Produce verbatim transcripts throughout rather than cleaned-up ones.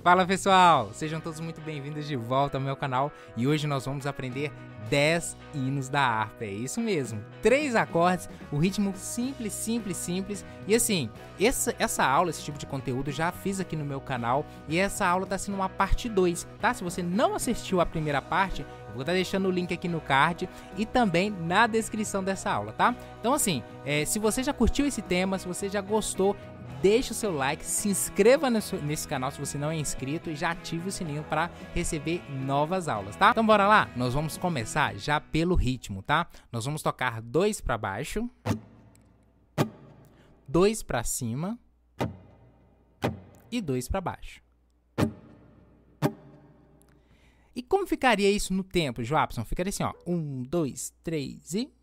Fala pessoal, sejam todos muito bem-vindos de volta ao meu canal e hoje nós vamos aprender dez hinos da harpa, é isso mesmo, três acordes, o ritmo simples, simples, simples e assim, essa, essa aula, esse tipo de conteúdo eu já fiz aqui no meu canal e essa aula tá sendo uma parte dois, tá? Se você não assistiu a primeira parte, eu vou estar deixando o link aqui no card e também na descrição dessa aula, tá? Então assim, é, se você já curtiu esse tema, se você já gostou, deixe o seu like, se inscreva nesse, nesse canal se você não é inscrito e já ative o sininho para receber novas aulas, tá? Então bora lá, nós vamos começar já pelo ritmo, tá? Nós vamos tocar dois para baixo, dois para cima e dois para baixo. E como ficaria isso no tempo, Joapson? Ficaria assim, ó, um, dois, três e...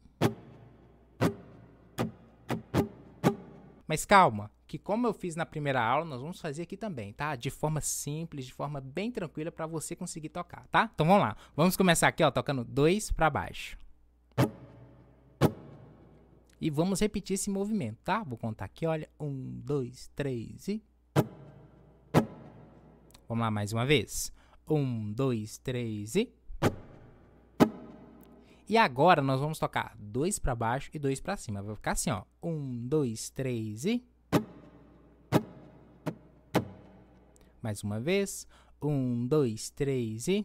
Mas calma, que como eu fiz na primeira aula, nós vamos fazer aqui também, tá? De forma simples, de forma bem tranquila para você conseguir tocar, tá? Então vamos lá, vamos começar aqui, ó, tocando dois para baixo. E vamos repetir esse movimento, tá? Vou contar aqui, olha, um, dois, três e... Vamos lá mais uma vez. Um, dois, três e... E agora nós vamos tocar dois para baixo e dois para cima. Vai ficar assim, ó. Um, dois, três e... Mais uma vez. Um, dois, três e...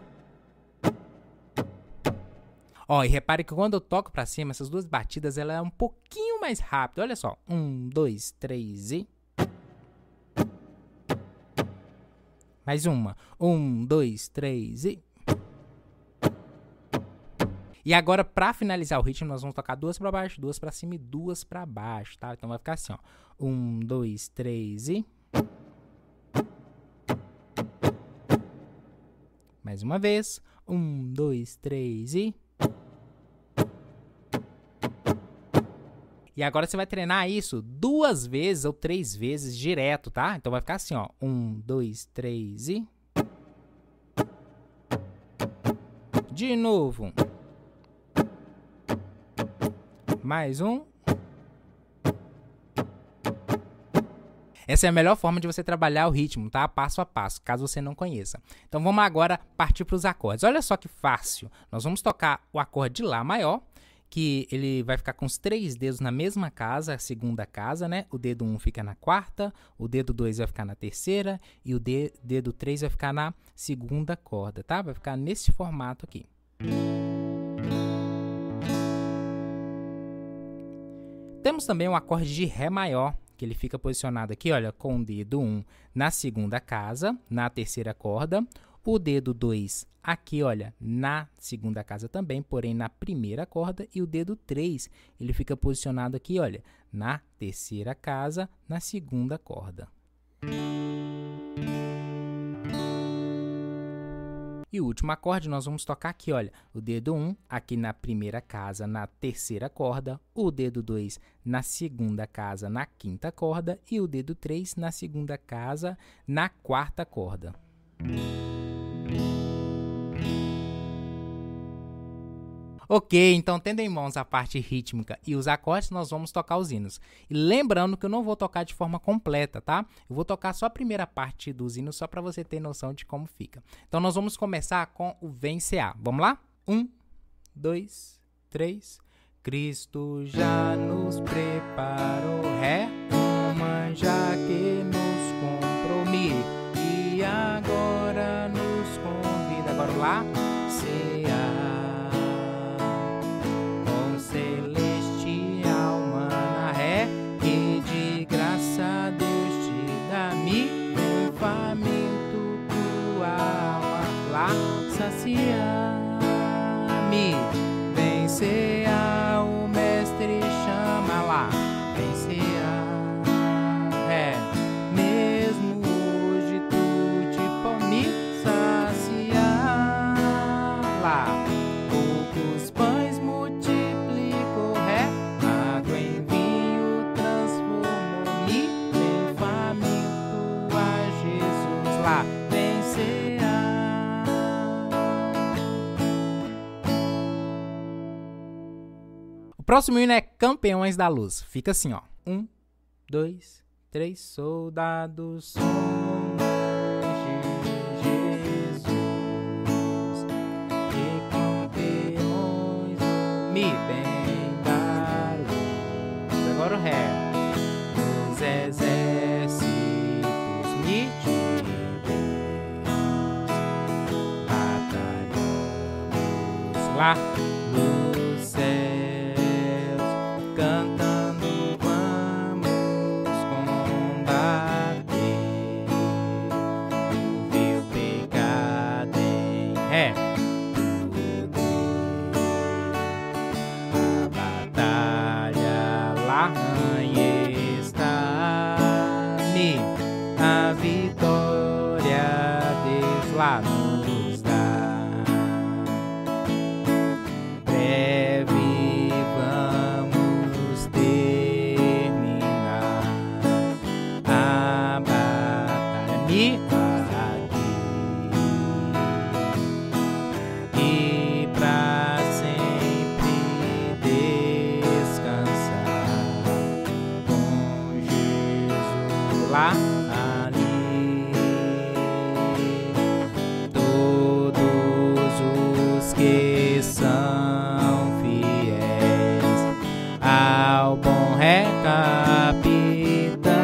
Ó, e repare que quando eu toco para cima, essas duas batidas, ela é um pouquinho mais rápida. Olha só. Um, dois, três e... Mais uma. Um, dois, três e... E agora, para finalizar o ritmo, nós vamos tocar duas para baixo, duas para cima e duas para baixo, tá? Então vai ficar assim, ó. Um, dois, três e... Mais uma vez. Um, dois, três e... E agora você vai treinar isso duas vezes ou três vezes direto, tá? Então vai ficar assim, ó. Um, dois, três e... De novo. Mais um. Essa é a melhor forma de você trabalhar o ritmo, tá? Passo a passo, caso você não conheça. Então vamos agora partir para os acordes. Olha só que fácil. Nós vamos tocar o acorde de Lá maior, que ele vai ficar com os três dedos na mesma casa, a segunda casa, né? O dedo um fica na quarta, o dedo dois vai ficar na terceira e o de dedo três vai ficar na segunda corda, tá? Vai ficar nesse formato aqui. Temos também um acorde de Ré maior, que ele fica posicionado aqui, olha, com o dedo um na segunda casa, na terceira corda, o dedo dois aqui, olha, na segunda casa também, porém na primeira corda, e o dedo três, ele fica posicionado aqui, olha, na terceira casa, na segunda corda. E o último acorde nós vamos tocar aqui, olha, o dedo um aqui na primeira casa, na terceira corda, o dedo dois na segunda casa, na quinta corda e o dedo três na segunda casa, na quarta corda. Ok, então tendo em mãos a parte rítmica e os acordes, nós vamos tocar os hinos. E lembrando que eu não vou tocar de forma completa, tá? Eu vou tocar só a primeira parte dos hinos, só para você ter noção de como fica. Então nós vamos começar com o Vem C A. Vamos lá? Um, dois, três. Cristo já nos preparou, Ré, uma já que nos compromete e agora nos convida. Agora lá, C A. Celestial, mana, Ré, que de graça Deus te dá, me vem faminto tua alma, lá saciar-me, vem cear, o mestre chama lá, vem cear, Ré, mesmo hoje tu te pode me saciar, lá, poucos pães multiplicou, Ré, água em vinho transformou-me, vem faminto a Jesus, lá, vem cear. O próximo hino é Campeões da Luz. Fica assim, ó. Um, dois, três, soldados somos lá nos céus, cantando vamos combater o vil pecado em ré. A batalha lá está-me, a vitória Deus lá nos dá. Breve vamos terminar a batalha-me aqui, e pra sempre descansar com Jesus lá. Que são fiéis ao bom recapitão,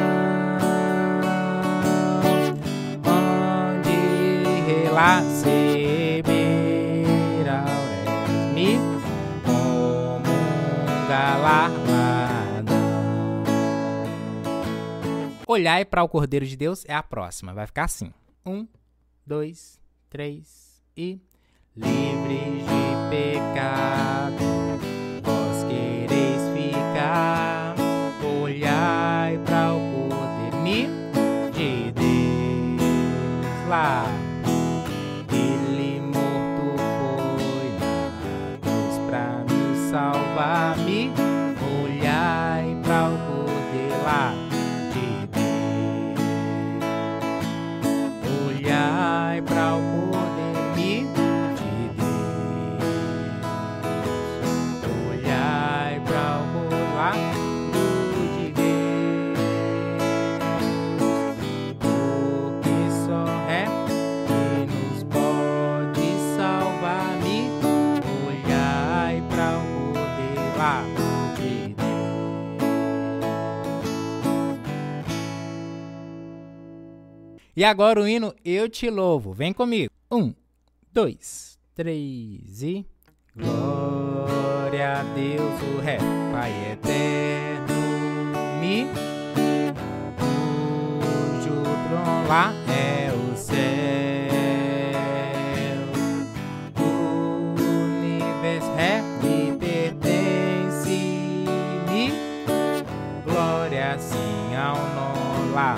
onde receber auréis-me como um galardão. Olhai para o Cordeiro de Deus é a próxima, vai ficar assim: um, dois, três e... Livres de pecado, vós quereis ficar. Olhai para o Cordeiro de Deus lá. Ele morto foi na cruz pra me salvar-me. Olhai para o Cordeiro lá de Deus. Olhai para o Cordeiro. E agora o hino Eu Te Louvo. Vem comigo. Um, dois, três e... Glória a Deus, o Ré, Pai eterno, Mi, cujo trono lá é o céu. O universo Ré me pertence, Mi, glória sim ao nó lá.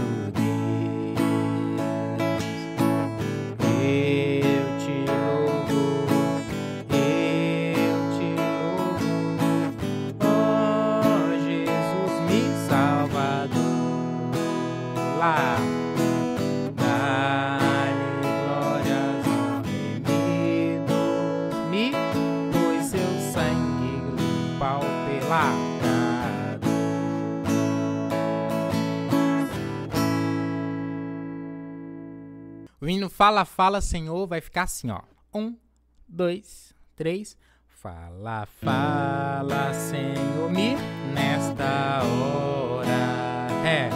Dá-lhe glórias ao remidos, me, pois seu sangue limpa o pelado. O hino Fala, Fala, Senhor vai ficar assim, ó. Um, dois, três. Fala, fala, Senhor, me, nesta hora. É.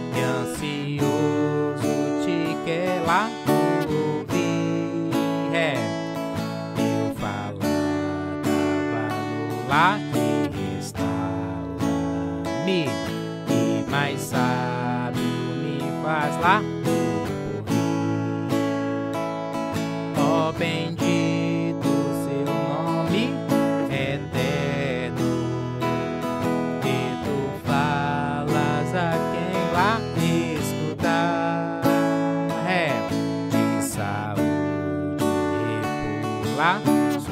Ansioso te quer lá ouvir, é, eu falar da valor lá e restaura-me, e mais sábio me faz lá ouvir. Ó bendito seu nome eterno, e tu falas a quem lá escutar, é, de saúde e por lá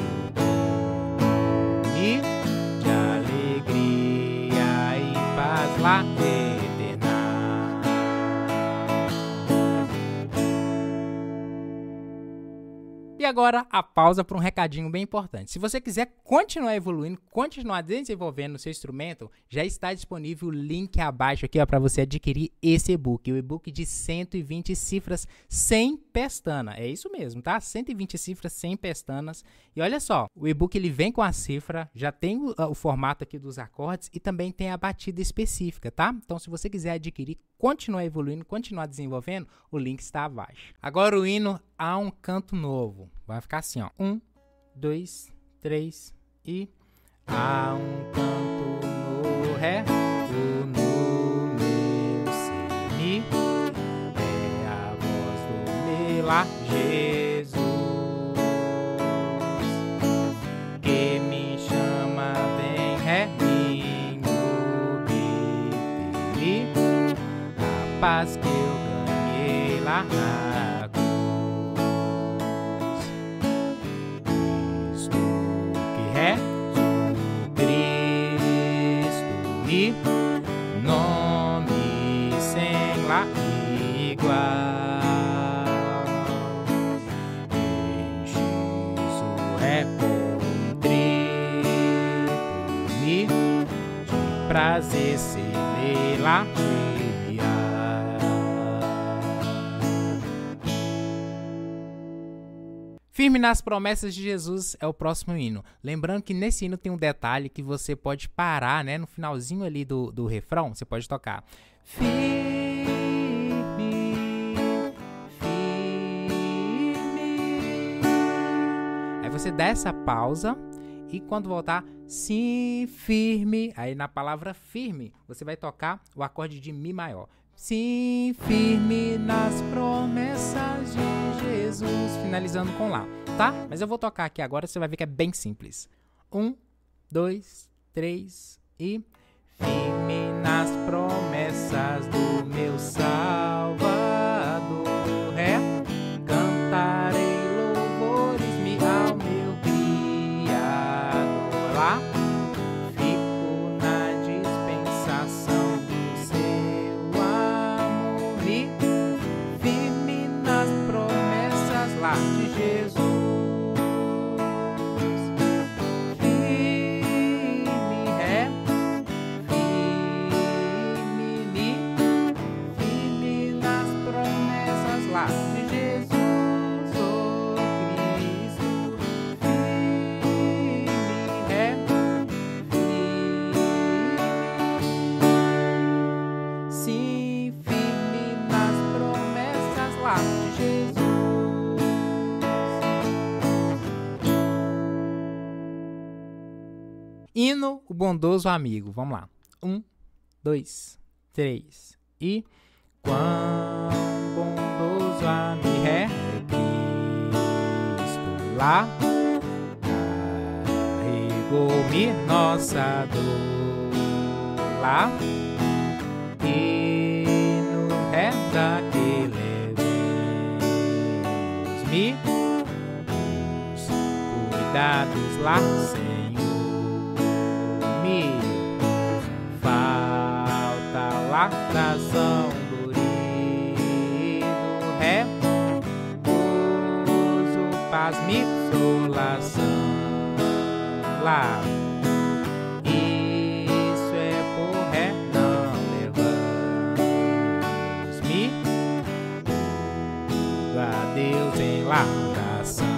e de alegria e paz lá eterna. E agora a pausa para um recadinho bem importante. Se você quiser continuar evoluindo, continuar desenvolvendo o seu instrumento, já está disponível o link abaixo aqui para você adquirir esse e-book. O e-book de cento e vinte cifras sem pestana. É isso mesmo, tá? cento e vinte cifras sem pestanas. E olha só, o e-book ele vem com a cifra, já tem o, o formato aqui dos acordes e também tem a batida específica, tá? Então, se você quiser adquirir, continuar evoluindo, continuar desenvolvendo, o link está abaixo. Agora o hino Há um Canto Novo. Vai ficar assim, ó. Um, dois, três e... Há um canto no ré, o no meu si, mi. É a voz do mi, lá, Jesus, que me chama, vem, ré, mi, mi, mi. A paz que eu ganhei lá na cruz. Cristo que ré, e nome sem lá igual. Enche é contrito me de prazer celebrar. Firme nas promessas de Jesus é o próximo hino. Lembrando que nesse hino tem um detalhe que você pode parar, né? No finalzinho ali do, do refrão, você pode tocar. Firme, firme. Aí você dá essa pausa e quando voltar, sim, firme. Aí na palavra firme, você vai tocar o acorde de Mi maior. Sim, firme nas promessas de Jesus. Finalizando com Lá, tá? Mas eu vou tocar aqui agora, você vai ver que é bem simples. Um, dois, três e... Firme nas promessas do meu Salvador. Ré, cantarei louvores me ao meu Criador. Lá, fico na dispensação do seu amor. Mi, firme nas promessas lá de Jesus. Hino, o bondoso amigo. Vamos lá. Um, dois, três e... Quão bondoso amigo é Cristo lá, carregou-me nossa dor lá, e no ré daquele levemos-me os cuidados lá, Senhor. Falta lá razão do ri do ré, gozo, paz, me consolação lá. Isso é por ré, não levamos-me a Deus em lamentação.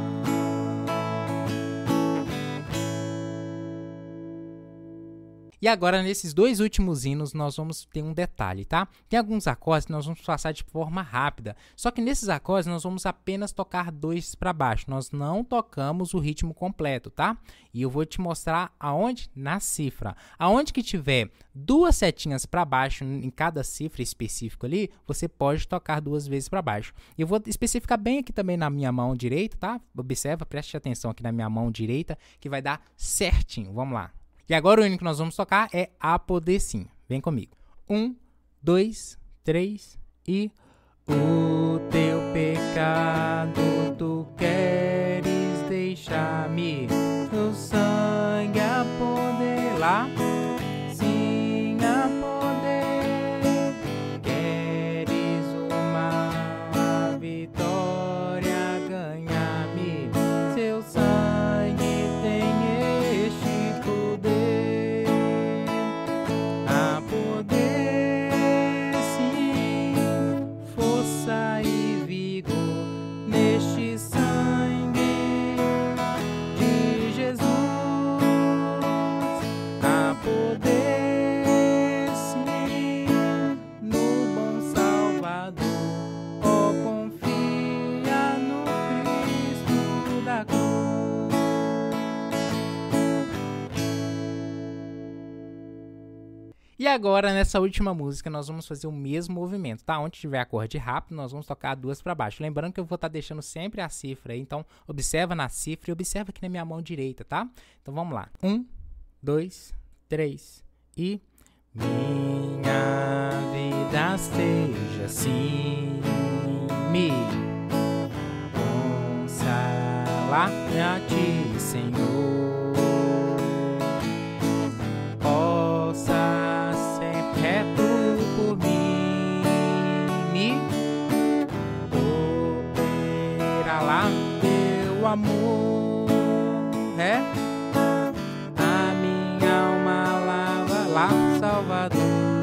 E agora, nesses dois últimos hinos, nós vamos ter um detalhe, tá? Tem alguns acordes que nós vamos passar de forma rápida. Só que nesses acordes, nós vamos apenas tocar dois para baixo. Nós não tocamos o ritmo completo, tá? E eu vou te mostrar aonde? Na cifra. Aonde que tiver duas setinhas para baixo em cada cifra específico ali, você pode tocar duas vezes para baixo. Eu vou especificar bem aqui também na minha mão direita, tá? Observa, preste atenção aqui na minha mão direita, que vai dar certinho. Vamos lá. E agora o hino que nós vamos tocar é A Poder Sim. Vem comigo. Um, dois, três e... O teu pecado tu queres deixar-me, o sangue a poder lá, sim a poder. Queres uma a vitória ganhar-me, seu sangue tem este poder. A poder sim, força e vigor E agora, nessa última música, nós vamos fazer o mesmo movimento, tá? Onde tiver acorde rápido, nós vamos tocar duas para baixo. Lembrando que eu vou estar tá deixando sempre a cifra aí, então observa na cifra e observa aqui na minha mão direita, tá? Então vamos lá. Um, dois, três e... Minha vida seja assim, me consagra-me a ti, Senhor. Possa ser reto por mim, me operar lá teu amor, é a minha alma lava lá, Salvador,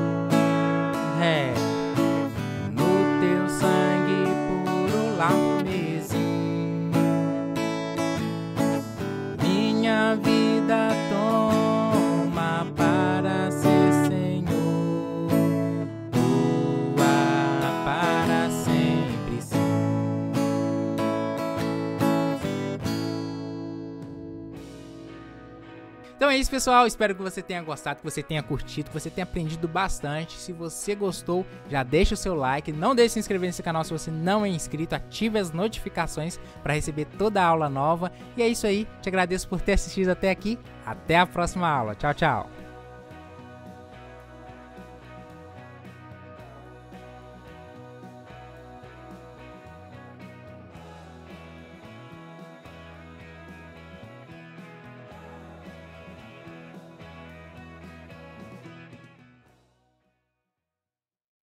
é no teu sangue puro lavo-mezinho, minha vida toma para ser Senhor, tua para sempre sim. Então é isso, pessoal, espero que você tenha gostado, que você tenha curtido, que você tenha aprendido bastante. Se você gostou, já deixa o seu like, não deixe de se inscrever nesse canal se você não é inscrito, ative as notificações para receber toda a aula nova. E é isso aí, te agradeço por ter assistido até aqui, até a próxima aula, tchau, tchau!